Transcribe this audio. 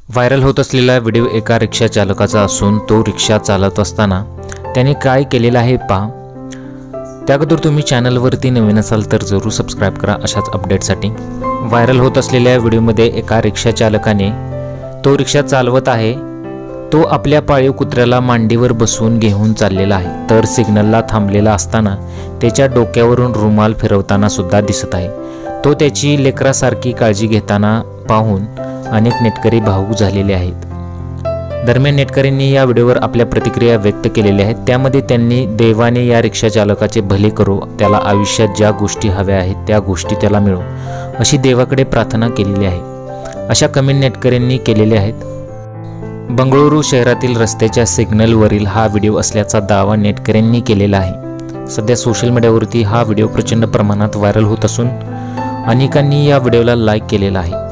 Viral होत असलेला video एका रिक्षा चालकाचा असून तो रिक्षा चालवत असताना त्याने काय केलेलं आहे पहा। त्याअगोदर तुम्ही चॅनलवरती नवीन असाल तर जरूर सबस्क्राइब करा अशाच अपडेटसाठी। व्हायरल होत असलेल्या व्हिडिओमध्ये एका रिक्षा चालकाने तो रिक्षा चालवत आहे, तो आपल्या पाळीव कुत्र्याला मांडीवर बसवून घेऊन चाललेला आहे, तर सिग्नलला थांबलेला असताना त्याच्या डोक्यावरून रुमाल फिरवताना सुद्धा दिसत आहे। तो त्याची लेकरासारखी काळजी घेताना पाहून अनेक नेटकरी भावूक झालेले आहेत। दरम्यान नेटकरींनी या व्हिडिओवर आपल्या प्रतिक्रिया व्यक्त केलेल्या आहेत। त्यामध्ये त्यांनी देवाने या रिक्षा चालकाचे भले करो, त्याला आयुष्यात ज्या गोष्टी हव्या आहेत त्या गोष्टी त्याला मिळो अशी देवाकडे प्रार्थना केलेली आहे, अशा कमेंट नेटकरींनी केलेल्या आहेत। बंगळुरू शहरातील रस्त्याच्या सिग्नलवरील हा व्हिडिओ असल्याचा दावा नेटकऱ्यांनी केलेला आहे। सध्या सोशल मीडियावरती हा व्हिडिओ प्रचंड प्रमाणात व्हायरल होत असून अनेकांनी या व्हिडिओला लाईक केलेला आहे।